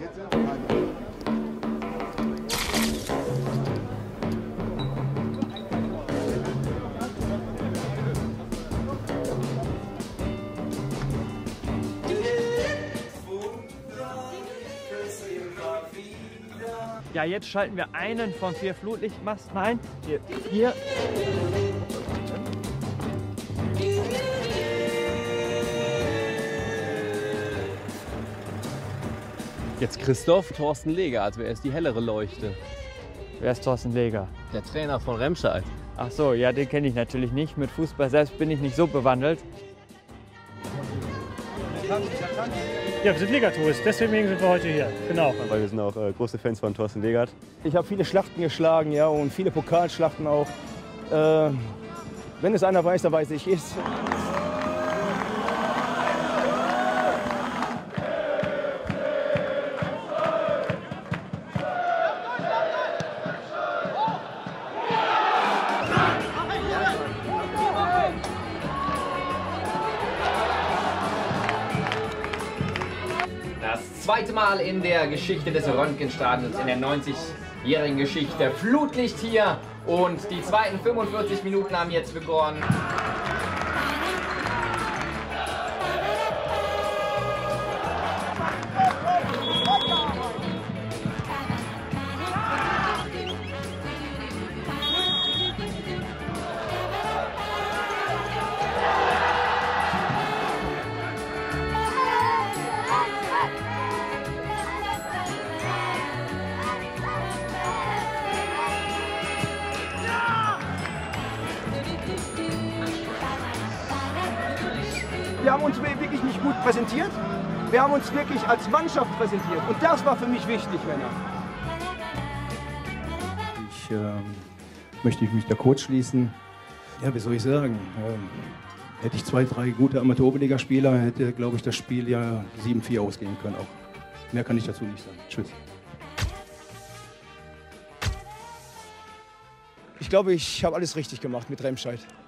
Ja, jetzt schalten wir einen von 4 Flutlichtmasten ein. Hier. Jetzt Christoph Thorsten Leger, also er ist die hellere Leuchte. Wer ist Thorsten Leger? Der Trainer von Remscheid. Ach so, ja, den kenne ich natürlich nicht. Mit Fußball selbst bin ich nicht so bewandelt. Ja, wir sind Legatouristen, deswegen sind wir heute hier. Genau. Weil wir sind auch große Fans von Thorsten Legert. Ich habe viele Schlachten geschlagen, ja, und viele Pokalschlachten auch. Wenn es einer weiß, dann weiß ich es. Das zweite Mal in der Geschichte des Röntgenstadions, in der 90-jährigen Geschichte. Flutlicht hier und die zweiten 45 Minuten haben jetzt begonnen. Wir haben uns wirklich nicht gut präsentiert. Wir haben uns wirklich als Mannschaft präsentiert. Und das war für mich wichtig, Männer. Ich möchte mich der Coach schließen. Ja, wie soll ich sagen? Hätte ich 2, 3 gute Amateur-Oberligaspieler, hätte, glaube ich, das Spiel ja 7-4 ausgehen können auch. Mehr kann ich dazu nicht sagen. Tschüss. Ich glaube, ich habe alles richtig gemacht mit Remscheid.